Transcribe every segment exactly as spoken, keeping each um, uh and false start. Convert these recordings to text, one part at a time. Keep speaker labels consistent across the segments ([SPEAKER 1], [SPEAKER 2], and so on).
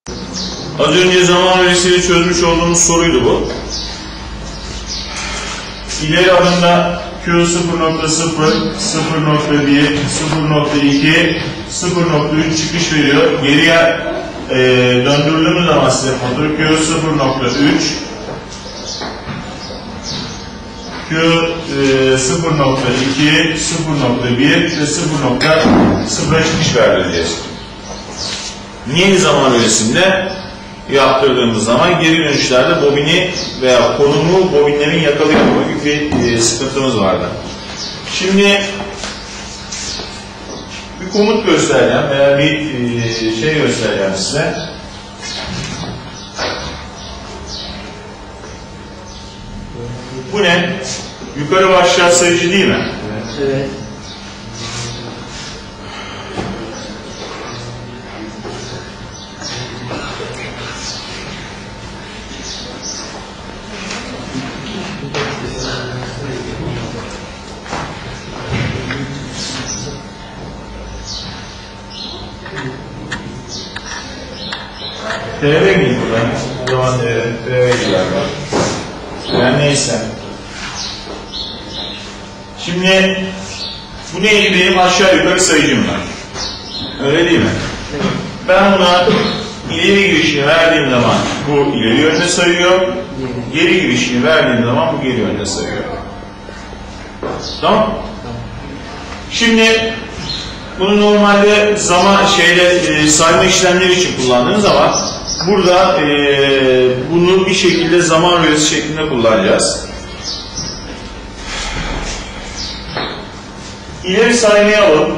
[SPEAKER 1] Az önce zaman öğresiyle çözmüş olduğumuz soruydu bu. İleri adımda Q sıfır nokta sıfır, sıfır nokta bir, sıfır nokta iki, sıfır nokta üç çıkış veriyor. Geriye e, döndürüldüğümüz zaman size motor Q sıfır nokta üç, Q e, sıfır nokta iki, sıfır nokta bir ve sıfır nokta sıfıra çıkış verdireceğiz. Yeni zaman öğresinde yaptırdığımız zaman geri dönüşlerde bobini veya konumu bobinlerin yakalayamama gibi bir e, sıkıntımız vardı. Şimdi bir komut göstereceğim veya bir e, şey göstereceğim size. Bu ne? Yukarı ve aşağı sayıcı değil mi?
[SPEAKER 2] Evet.
[SPEAKER 1] T V miydi buradan? O zaman T V'ciler var. Yani neyse. Şimdi bu neydi? Benim aşağı yukarı sayıcım var. Öyle değil mi?
[SPEAKER 2] Evet.
[SPEAKER 1] Ben buna ileri girişini verdiğim zaman bu ileri yönde sayıyor. Geri girişini verdiğim zaman bu geri yönde sayıyor. Tamam? Şimdi bunu normalde zaman şeyle e, sayma işlemleri için kullandığınız zaman burada e, bunu bir şekilde zaman rölesi şeklinde kullanacağız. İleri saymayı alalım.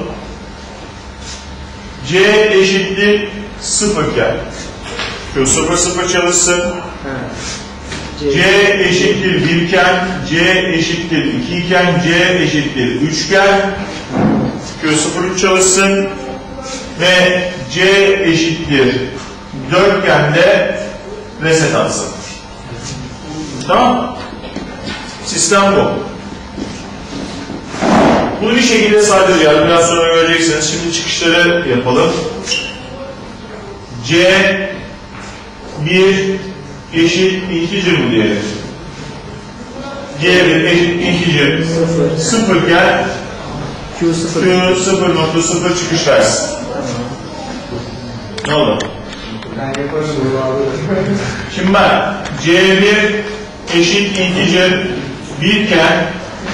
[SPEAKER 1] C eşittir sıfır iken Q sıfır sıfır çalışsın. C eşittir bir iken, C eşittir iki iken, C eşittir üç iken Q sıfır üç çalışsın ve C eşittir dört iken de reset atsın. Tamam? Sistem bu. Bunu bir şekilde saydıracağız. Biraz sonra göreceksiniz. Şimdi çıkışları yapalım. C bir eşit integer mi diyelim? C bir eşit integer sıfır iken
[SPEAKER 2] Q sıfır.
[SPEAKER 1] Q sıfır nokta sıfır çıkış versin. Ne oldu?
[SPEAKER 2] Ben yaparım abi.
[SPEAKER 1] Şimdi ben C bir eşit integer bir iken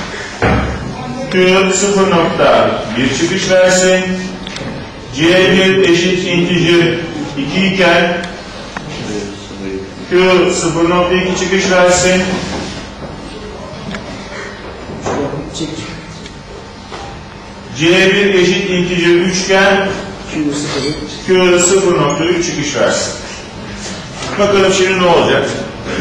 [SPEAKER 1] Q sıfır nokta bir çıkış versin. C bir eşit integer iki iken Q sıfır nokta iki çıkış versin. C bir eşit integer üç iken Q sıfır nokta üç çıkış versin. Bakalım şimdi ne olacak?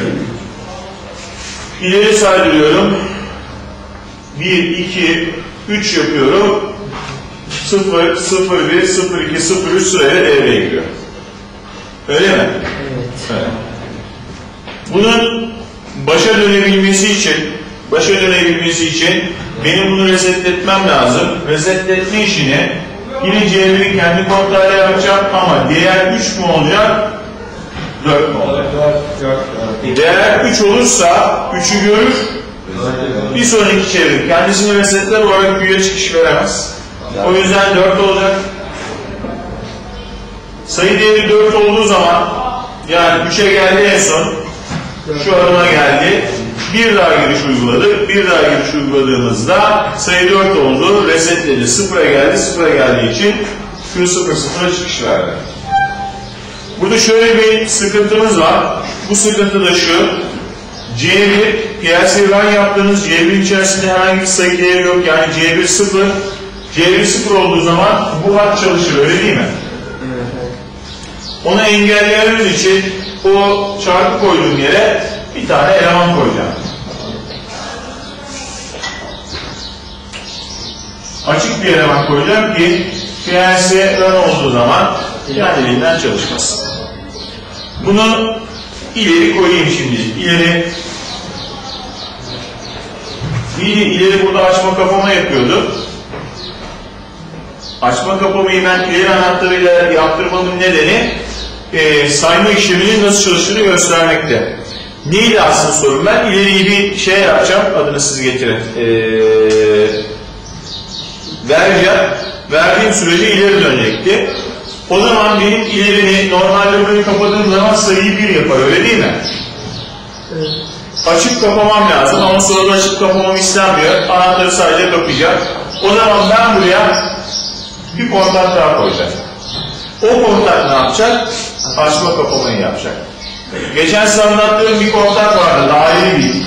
[SPEAKER 1] İleri saydırıyorum. bir, iki, üç yapıyorum. sıfır, sıfır bir, sıfır iki, sıfır üç sırayla devreye giriyor. Öyle mi?
[SPEAKER 2] Evet.
[SPEAKER 1] Evet. Bunun başa dönebilmesi için başa dönebilmesi için benim bunu resetletmem lazım. Resetletme işini yine C bir'i kendi kontrolü yapacağım ama değer üç mü olacak? dört mü olacak? Değer üç olursa üçü görür. Bir sonraki çevrim kendisini resetler olarak Q'ya çıkış veremez. O yüzden dört olacak. Sayı değeri dört olduğu zaman yani üçe geldi en son şu adıma geldi. Bir daha giriş uyguladık. Bir daha giriş uyguladığımızda sayı dört oldu. Resetledi. sıfıra geldi. sıfıra geldiği için Q sıfır sıfıra çıkış verdi. Burada şöyle bir sıkıntımız var. Bu sıkıntı da şu. C bir, P L C run yaptığınız C bir içerisinde herhangi bir sayı değeri yok. Yani C bir sıfır. C bir sıfır olduğu zaman bu hat çalışır. Öyle değil mi?
[SPEAKER 2] Evet.
[SPEAKER 1] Onu engellememiz için o çarpı koyduğum yere bir tane eleman koyacağım. Açık bir eleman koyacağım ki P L C run olduğu zaman kendiliğinden çalışmasın. Bunu ileri koyayım şimdi. İleri İleri, ileri burada açma kapama yapıyordu. Açma kapamayı ben ileri anahtarıyla yaptırmamın nedeni e, sayma işleminin nasıl çalıştığını göstermekte. Neydi aslında sorun? Ben ileriyi bir şey yapacağım, adını siz getirin. Ee, vereceğim, verdiğim sürece ileri dönecekti. O zaman benim ilerini normalde burayı kapadığım zaman sayıyı bir yapar, öyle değil mi?
[SPEAKER 2] Evet.
[SPEAKER 1] Açıp kapamam lazım ama sonra da açıp kapamam istenmiyor. Anahtarı sadece kapayacak. O zaman ben buraya bir kontak daha koyacağım. O kontak ne yapacak? Açma kapamayı yapacak. Geçen size anlattığım bir kontak vardı, daire bir.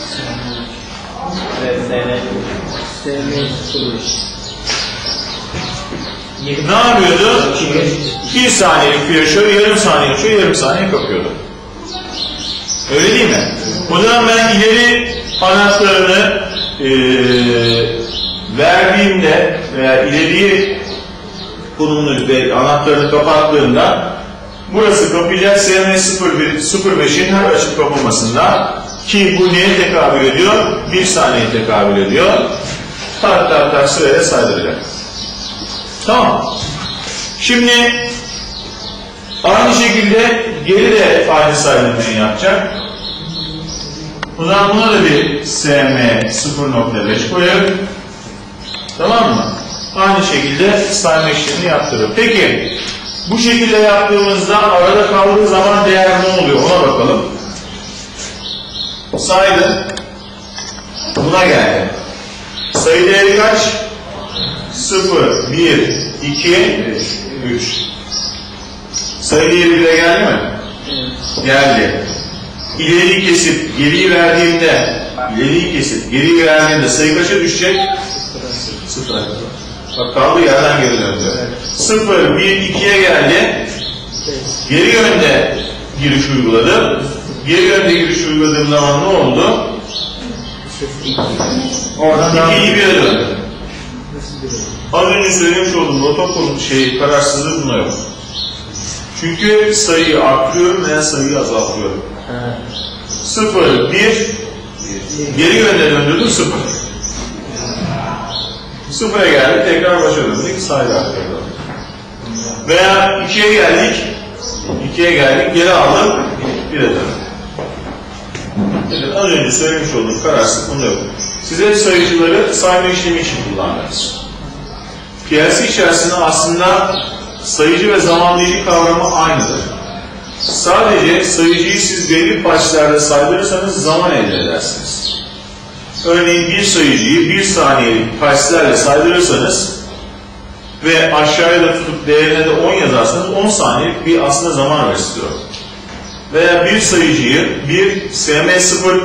[SPEAKER 2] S M sıfır beş.
[SPEAKER 1] Ne yapıyordu? Bir saniyelik flaşör, yarım saniye açıyor, yarım saniye kapıyordu. Öyle değil mi? O zaman ben ileri anahtarını e, verdiğimde veya ileriyi konumunu ve anahtarını kapattığımda burası kapayacak S M sıfır beşin her açıp kapamasında, ki bu neye tekabül ediyor? Bir saniye tekabül ediyor. Tak tak tak sırayla saydıracak. Tamam. Şimdi aynı şekilde geri de aynı saydırmayı yapacak. O zaman buna da bir S M sıfır nokta beş koyalım. Tamam mı? Aynı şekilde sayma işlemini yaptırıyor. Peki bu şekilde yaptığımızda arada kaldığı zaman değer ne oluyor? Ona bakalım. Saydı. Buna geldi. Sayı değeri kaç? sıfır, bir, iki, üç. Sayı değeri bire geldi mi?
[SPEAKER 2] Evet.
[SPEAKER 1] Geldi. İleriyi kesip geriyi verdiğimde, ileriyi kesip geriyi verdiğimde sayı kaça düşecek? Sıfır. Bak kaldığı yerden geri döndü. sıfır, bir, ikiye geldi. Geri yönde giriş uyguladı. Geri yönde giriş uyguladığım zaman ne oldu? Oradan ikiyi bire döndü. Az önce söylemiş olduğum rotor şey, kararsızlığı buna yok. Çünkü sayıyı arttırıyorum veya sayıyı azaltıyorum. sıfır, bir, geri yönde döndürdüm sıfır. sıfıra geldik, tekrar başa döndük, sayı arttırdım. Veya ikiye geldik, ikiye geldik, geri aldım, bire döndüm. Evet, az önce söylemiş olduğum kararsızlık bunda yok. Size sayıcıları sayma işlemi için kullandınız. P L C içerisinde aslında sayıcı ve zamanlayıcı kavramı aynıdır. Sadece sayıcıyı siz belli parçalarda saydırırsanız zaman elde edersiniz. Örneğin bir sayıcıyı bir saniyelik parçalarla saydırırsanız ve aşağıya da tutup değerine de on yazarsanız on saniyelik bir aslında zaman istiyor. Veya bir sayıcıyı bir S M sıfır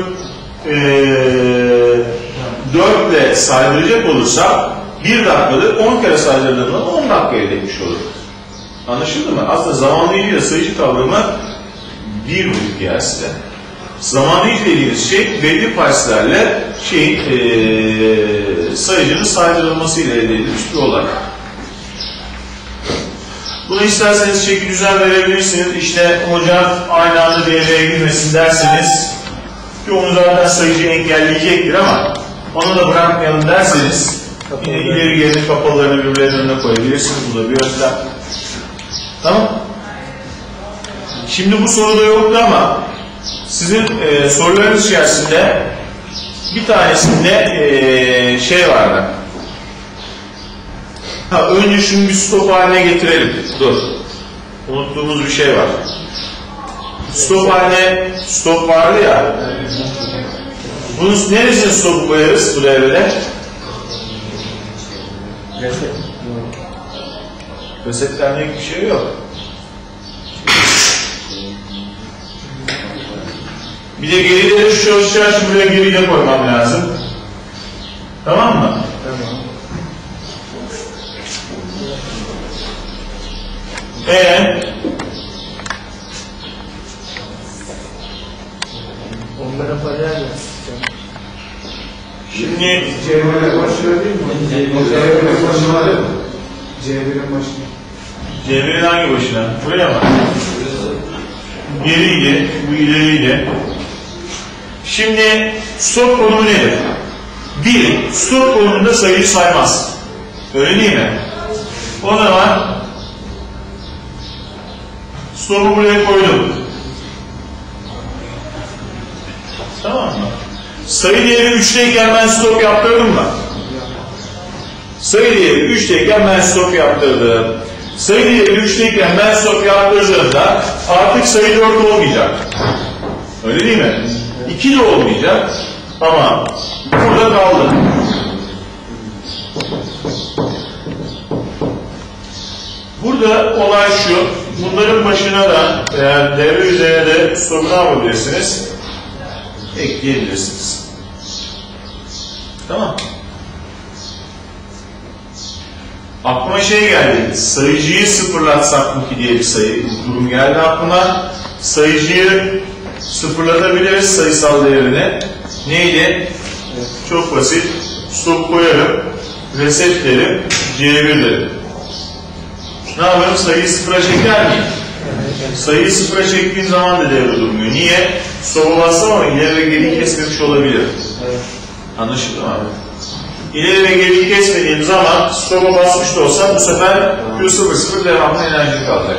[SPEAKER 1] dört ile saydıracak olursa bir dakikadır on kere saydırdığımda on dakika elde etmiş olur. Anlaşıldı mı? Aslında zamanlayıcı ile sayıcı kavramı bir buçuk yer size. Zamanlayıcı dediğiniz şey belli parçalarla şeyin ee, sayıcının saydırılması ile elde edilmiş bir olay. Bunu isterseniz şekil düzen verebilirsiniz. İşte hocam aynı anda devreye girmesin derseniz, ki onu zaten sayıcı engelleyecektir ama onu da bırakmayalım derseniz yine ileri geri kapalılarını birbirlerinin önüne koyabilirsiniz. Bu da bir yöntem. Tamam. Şimdi bu soruda yoktu ama sizin e, sorularınız içerisinde bir tanesinde e, şey vardı. Ha, önce şunu bir stop haline getirelim. Dur. Unuttuğumuz bir şey var. Stop haline stop vardı ya. Bunun neresine stop koyarız bu devrede?
[SPEAKER 2] Reset.
[SPEAKER 1] Resetlenecek bir şey yok. Bir de geride de şu çalışacağız, buraya geri de koymam lazım. Tamam mı?
[SPEAKER 2] Tamam.
[SPEAKER 1] Ee,
[SPEAKER 2] Onlara para vermez.
[SPEAKER 1] şimdi
[SPEAKER 3] C bir'e başlıyor değil mi? C bir'e başlıyor değil mi? C bir'e başlıyor.
[SPEAKER 1] C bir'in hangi başına? Buraya mı? Geriydi, bu ileriydi. Şimdi stop konumu nedir? Bir, stop konumunda sayıyı saymaz. Öyle değil mi? O zaman Stopu buraya koydum. Tamam mı? Sayı değeri üçteyken ben stop yaptırdım mı? Sayı değeri üçteyken ben stop yaptırdım. Sayı değeri üçteyken ben stop yaptırdığımda artık sayı dört olmayacak. Öyle değil mi? iki de olmayacak. Ama burada kaldı. Burada olay şu. Bunların başına da eğer devre üzerine de stop'u ne yapabilirsiniz? Ekleyebilirsiniz. Tamam. Aklıma şey geldi. Sayıcıyı sıfırlatsak mı ki diye bir sayı durum geldi aklıma. Sayıcıyı sıfırlatabiliriz sayısal değerini. Neydi? Çok basit. Stop koyarım. Reset derim. C bir derim. Ne yaparım? Sayıyı sıfıra çeker miyim? Sayıyı sıfıra çektiğin zaman da devre durmuyor. Niye? Stop'a bassam ama ileri ve geriyi kesmemiş olabilir. Anlaşıldı mı abi? İleri ve geriyi kesmediğim zaman stop'a basmış da olsam bu sefer Q sıfır sıfır devamlı enerji kalacak.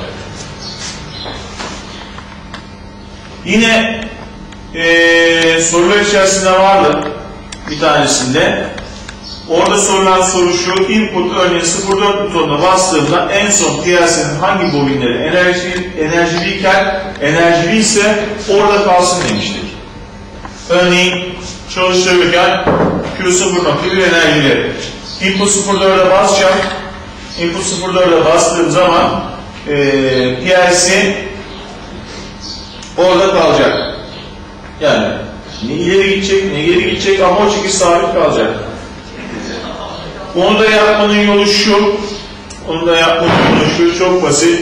[SPEAKER 1] Yine ee, sorular içerisinde vardı bir tanesinde. Orada sorulan soru şu, input örneğin sıfır dört butonuna bastığımda en son P L C'nin hangi bobinleri enerji, enerjiliyken, enerjili ise orada kalsın demiştik. Örneğin çalıştırırken Q sıfır nokta bir enerjili. Input sıfır dört'e basacağım. Input sıfır dört'e bastığım zaman e, P L C orada kalacak. Yani ne ileri gidecek, ne geri gidecek ama o çekiş sabit kalacak. Onu da yapmanın yolu şu, onu da yapmanın yolu şu, çok basit.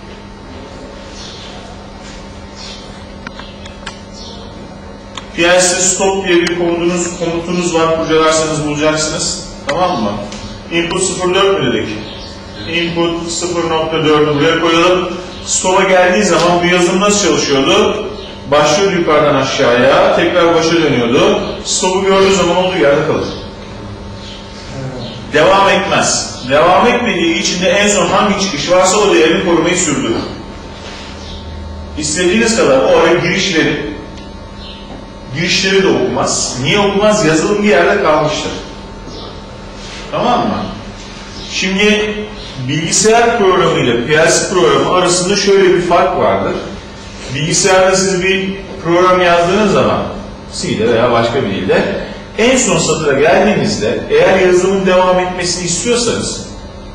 [SPEAKER 1] P L C stop diye bir komutunuz, komutunuz var, kurcalarsanız bulacaksınız. Tamam mı? Input sıfır dört mü dedik? Input sıfır nokta dört'ü buraya koyalım. Stop'a geldiği zaman bu yazılım nasıl çalışıyordu? Başlıyordu yukarıdan aşağıya, tekrar başa dönüyordu. Stop'u gördüğü zaman olduğu yerde kalır. Devam etmez. Devam etmediği için de en son hangi çıkış varsa o değerini korumayı sürdürür. İstediğiniz kadar o ara girişleri girişleri de okumaz. Niye okumaz? Yazılım bir yerde kalmıştır. Tamam mı? Şimdi bilgisayar programı ile P L C programı arasında şöyle bir fark vardır. Bilgisayarda siz bir program yazdığınız zaman C'de veya başka bir dilde en son satıra geldiğinizde eğer yazılımın devam etmesini istiyorsanız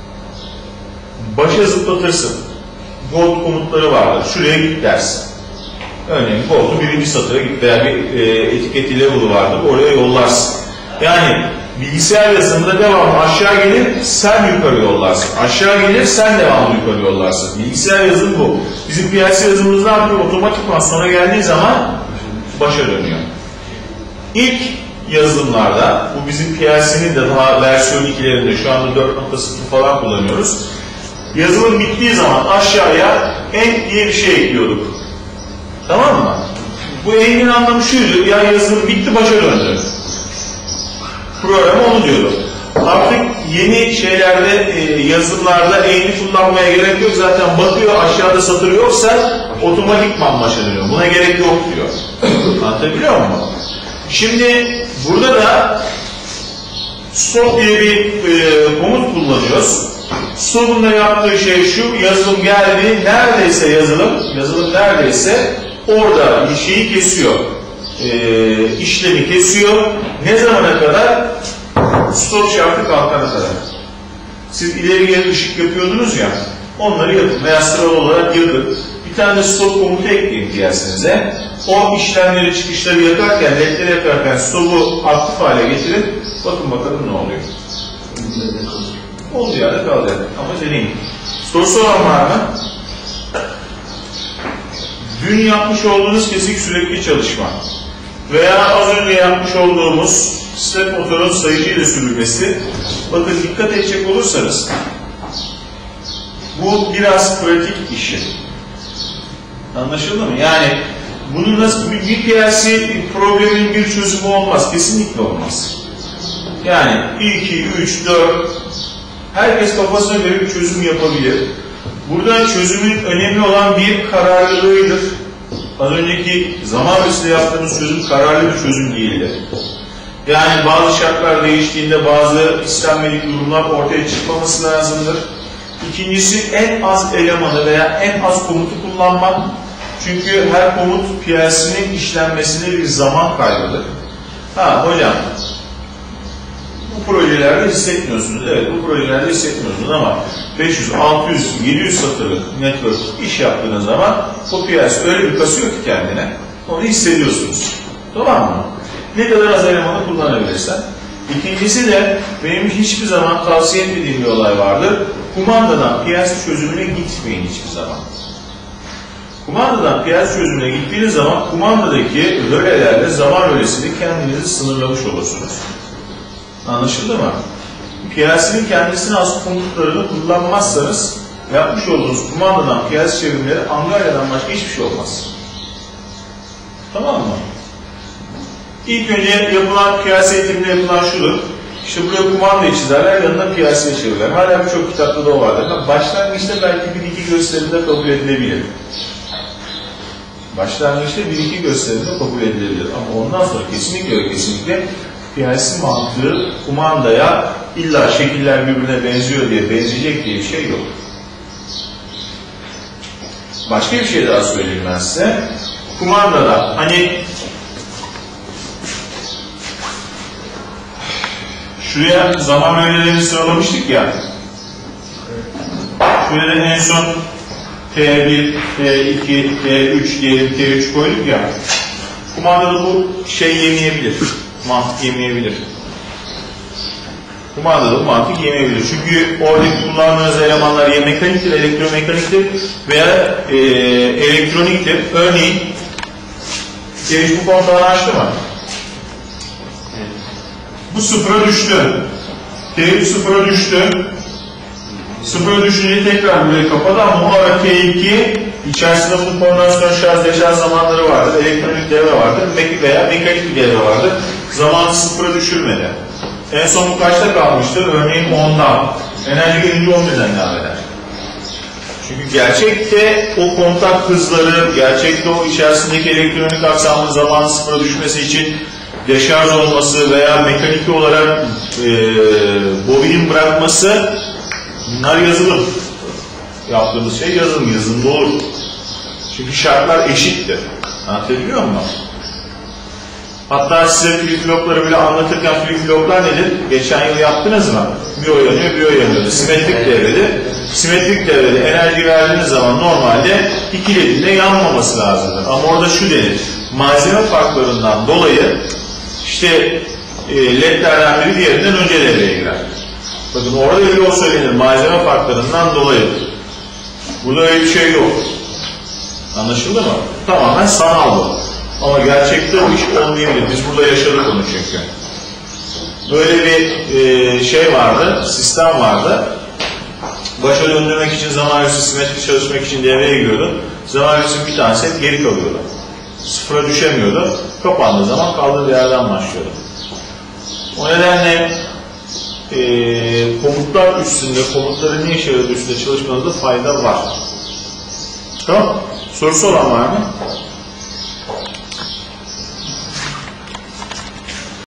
[SPEAKER 1] başa zıplatırsın. Gold komutları vardır. Şuraya git dersin. Örneğin gold'u birinci satıra git veya bir e, etiketi level'ı vardır. Oraya yollarsın. Yani bilgisayar yazılımında devamlı aşağı gelir, sen yukarı yollarsın. Aşağı gelir, sen devamlı yukarı yollarsın. Bilgisayar yazılımı bu. Bizim P L C yazılımımız ne yapıyor? Otomatikman sonra geldiği zaman başa dönüyor. İlk yazılımlarda, bu bizim P L C'nin de daha versiyon ikilerinde, şu anda dört nokta sıfır falan kullanıyoruz. Yazılım bittiği zaman aşağıya end diye bir şey ekliyorduk. Tamam mı? Bu end'in anlamı şuydu, ya yazılım bitti, başa döndü. Program onu diyordu. Artık yeni şeylerde, e, yazılımlarda end'i kullanmaya gerek yok. Zaten bakıyor aşağıda satır yoksa otomatikman başa dönüyor. Buna gerek yok diyor. Anlatabiliyor muyum? Şimdi burada da stop diye bir e, komut kullanıyoruz. Stop'un da yaptığı şey şu, yazılım geldi, neredeyse yazılım, yazılım neredeyse orada bir şeyi kesiyor. E, işlemi kesiyor. Ne zamana kadar? Stop şartı kalkana kadar. Siz ileri geri ışık yapıyordunuz ya, onları yapın veya sıralı olarak yapın. Bir tane de stop komutu ekleyin diyersinize. O işlemleri, çıkışları yakarken, ledleri yakarken stop'u aktif hale getirin. Bakın bakalım ne oluyor. Olduğu yerde kalacak. Ama deneyin. Sorusu olan var mı? Dün yapmış olduğunuz kesik sürekli çalışma veya az önce yapmış olduğumuz step motorun sayıcıyla sürülmesi. Bakın dikkat edecek olursanız bu biraz pratik işi. Anlaşıldı mı? Yani bunun nasıl bir P L C probleminin bir çözümü olmaz. Kesinlikle olmaz. Yani iki, üç, dört herkes kafasına göre bir çözüm yapabilir. Burada çözümün önemli olan bir kararlılığıdır. Az önceki zaman öncesinde yaptığımız çözüm kararlı bir çözüm değildir. Yani bazı şartlar değiştiğinde bazı istenmedik durumlar ortaya çıkmaması lazımdır. İkincisi en az elemanı veya en az komutu kullanmak. Çünkü her komut P L C'nin işlenmesinde bir zaman kaybıdır. Ha hocam, bu projelerde hissetmiyorsunuz. Evet, bu projelerde hissetmiyorsunuz ama beş yüz, altı yüz, yedi yüz satırlık network iş yaptığınız zaman o P L C öyle bir kasıyor ki kendine, onu hissediyorsunuz. Tamam mı? Ne kadar az elemanı kullanabilirsen. İkincisi de benim hiçbir zaman tavsiye etmediğim bir olay vardır. Kumandadan P L C çözümüne gitmeyin hiçbir zaman. Kumandadan P L C çözümüne gittiğiniz zaman kumandadaki rölelerle zaman rölesini kendinizi sınırlamış olursunuz. Anlaşıldı mı? P L C'nin kendisine az komutlarını kullanmazsanız yapmış olduğunuz kumandadan P L C çevirmeleri Angarya'dan başka hiçbir şey olmaz. Tamam mı? İlk önce yapılan P L C eğitiminde yapılan şudur. İşte buraya kumandayı çizerler, yanına P L C'ye çevirirler. Hala birçok kitapta da o vardır. Başlangıçta belki bir iki gösterimde kabul edilebilir. Başlangıçta bir iki gösterimde kabul edilebilir. Ama ondan sonra kesinlikle ve kesinlikle P L C mantığı kumandaya illa şekiller birbirine benziyor diye benzeyecek diye bir şey yok. Başka bir şey daha söyleyeyim ben size. Kumandada hani şuraya zaman öğelerini sıralamıştık ya. Şuraya da en son T bir, T iki, T üç diyelim, T üç koyduk ya. Kumandada bu şey yemeyebilir. Mantık yemeyebilir. Kumandada bu mantık yemeyebilir. Çünkü oradaki kullandığınız elemanlar ya mekaniktir, elektromekaniktir veya e, elektroniktir. Örneğin T üç bu konuda açtı mı? Bu sıfıra düştü. T üç sıfıra düştü. Sıfıra düşünce tekrar burayı kapadı ama o ara T iki içerisinde bu koordinasyon şarj deşarj zamanları vardır, elektronik devre vardır veya mekanik bir devre vardır. Zamanı sıfıra düşürmedi. En son bu kaçta kalmıştır? Örneğin ondan. Enerji gelince on birden devam eder. Çünkü gerçekte o kontak hızları, gerçekte o içerisindeki elektronik aksamın zamanı sıfıra düşmesi için deşarj olması veya mekanik olarak e, bobinin bırakması, bunlar yazılım. Yaptığımız şey yazılım, yazılımda olur. Çünkü şartlar eşittir. Anlatabiliyor muyum? Hatta size flip-flopları bile anlatırken flip-floplar nedir? Geçen yıl yaptınız mı? Bir o yanıyor, bir o yanıyor. Simetrik devrede. Simetrik devrede enerji verdiğiniz zaman normalde iki ledinde yanmaması lazımdır. Ama orada şu denir. Malzeme farklarından dolayı işte e, ledlerden biri diğerinden önce devreye girer. Bakın orada öyle o söylenir. Malzeme farklarından dolayı. Burada öyle bir şey yok. Anlaşıldı mı? Tamamen sanal bu. Ama gerçekte bu iş olmayabilir. Biz burada yaşadık onu çünkü. Böyle bir e, şey vardı, sistem vardı. Başa döndürmek için zaman öncesi simetrik çalışmak için devreye giriyordu. Zaman öncesi bir tanesi hep geri kalıyordu. Sıfıra düşemiyordu. Kapandığı zaman kaldığı yerden başlıyordu. O nedenle e, komutlar üstünde, komutların ne işe yaradığı üstünde çalışmanızda fayda var. Tamam. Sorusu olan var mı?